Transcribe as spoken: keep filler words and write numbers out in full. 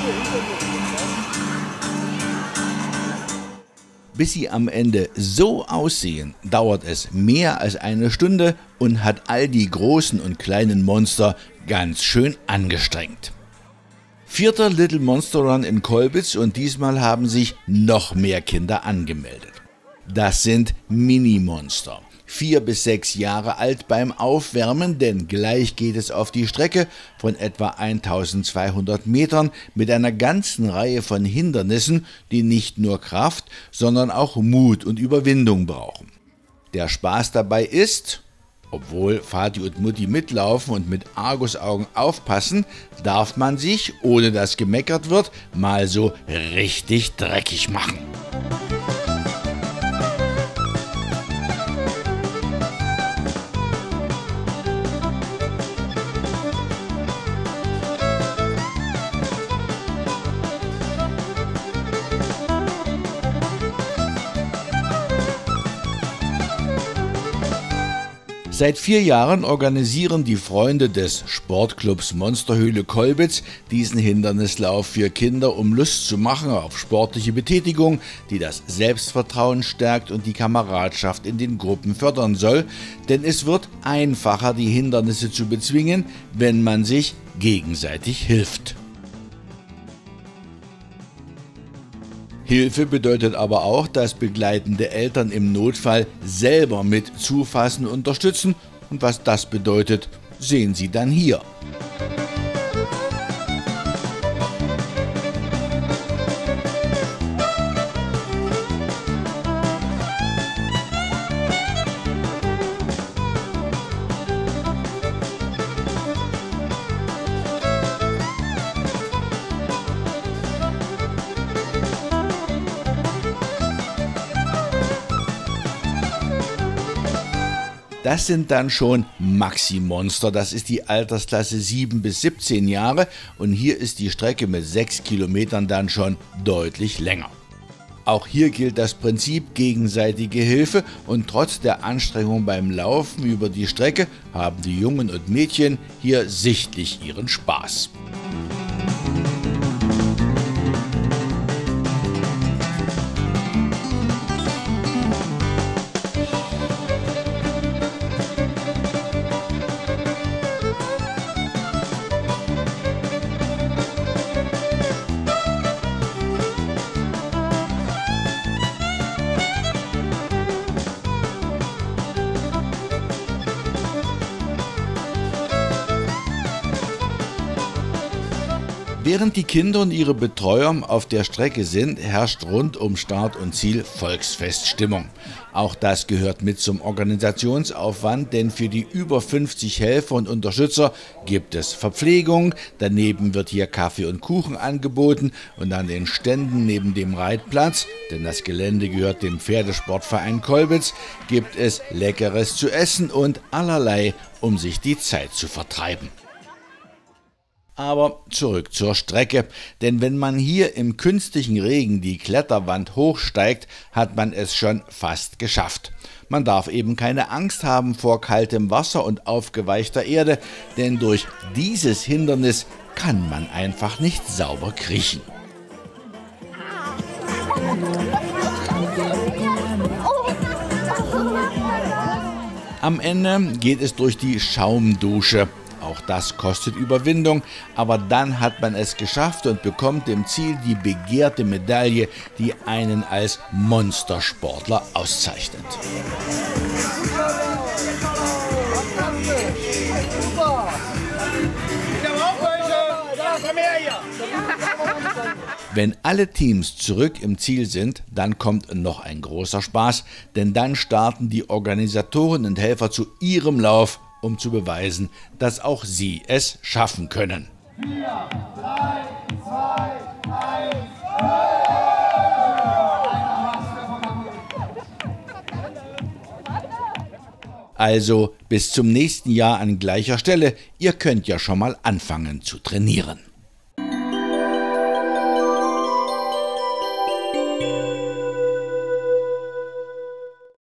Bis sie am Ende so aussehen, dauert es mehr als eine Stunde und hat all die großen und kleinen Monster ganz schön angestrengt. Vierter Little Monster Run in Colbitz und diesmal haben sich noch mehr Kinder angemeldet. Das sind Mini-Monster. Vier bis sechs Jahre alt beim Aufwärmen, denn gleich geht es auf die Strecke von etwa eintausendzweihundert Metern mit einer ganzen Reihe von Hindernissen, die nicht nur Kraft, sondern auch Mut und Überwindung brauchen. Der Spaß dabei ist, obwohl Vati und Mutti mitlaufen und mit Argusaugen aufpassen, darf man sich, ohne dass gemeckert wird, mal so richtig dreckig machen. Seit vier Jahren organisieren die Freunde des Sportclubs Monsterhöhle Colbitz diesen Hindernislauf für Kinder, um Lust zu machen auf sportliche Betätigung, die das Selbstvertrauen stärkt und die Kameradschaft in den Gruppen fördern soll, denn es wird einfacher, die Hindernisse zu bezwingen, wenn man sich gegenseitig hilft. Hilfe bedeutet aber auch, dass begleitende Eltern im Notfall selber mit zufassen und unterstützen. Und was das bedeutet, sehen Sie dann hier. Das sind dann schon Maxi-Monster, das ist die Altersklasse sieben bis siebzehn Jahre und hier ist die Strecke mit sechs Kilometern dann schon deutlich länger. Auch hier gilt das Prinzip gegenseitige Hilfe und trotz der Anstrengung beim Laufen über die Strecke haben die Jungen und Mädchen hier sichtlich ihren Spaß. Während die Kinder und ihre Betreuer auf der Strecke sind, herrscht rund um Start und Ziel Volksfeststimmung. Auch das gehört mit zum Organisationsaufwand, denn für die über fünfzig Helfer und Unterstützer gibt es Verpflegung, daneben wird hier Kaffee und Kuchen angeboten und an den Ständen neben dem Reitplatz, denn das Gelände gehört dem Pferdesportverein Colbitz, gibt es Leckeres zu essen und allerlei, um sich die Zeit zu vertreiben. Aber zurück zur Strecke, denn wenn man hier im künstlichen Regen die Kletterwand hochsteigt, hat man es schon fast geschafft. Man darf eben keine Angst haben vor kaltem Wasser und aufgeweichter Erde, denn durch dieses Hindernis kann man einfach nicht sauber kriechen. Am Ende geht es durch die Schaumdusche. Auch das kostet Überwindung, aber dann hat man es geschafft und bekommt im Ziel die begehrte Medaille, die einen als Monstersportler auszeichnet. Wenn alle Teams zurück im Ziel sind, dann kommt noch ein großer Spaß, denn dann starten die Organisatoren und Helfer zu ihrem Lauf, um zu beweisen, dass auch sie es schaffen können. vier, drei, zwei, eins, Also bis zum nächsten Jahr an gleicher Stelle. Ihr könnt ja schon mal anfangen zu trainieren.